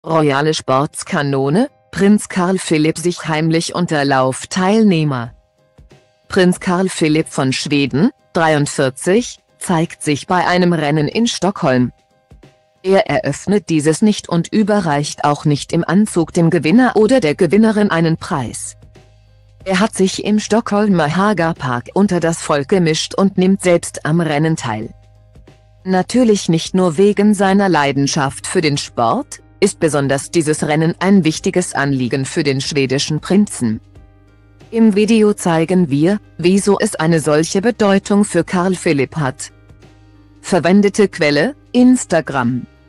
Royale Sportskanone, Prinz Carl Philipp sich heimlich unter Laufteilnehmer. Prinz Carl Philipp von Schweden, 43, zeigt sich bei einem Rennen in Stockholm. Er eröffnet dieses nicht und überreicht auch nicht im Anzug dem Gewinner oder der Gewinnerin einen Preis. Er hat sich im Stockholmer Hagapark unter das Volk gemischt und nimmt selbst am Rennen teil. Natürlich nicht nur wegen seiner Leidenschaft für den Sport, ist besonders dieses Rennen ein wichtiges Anliegen für den schwedischen Prinzen. Im Video zeigen wir, wieso es eine solche Bedeutung für Carl Philipp hat. Verwendete Quelle: Instagram.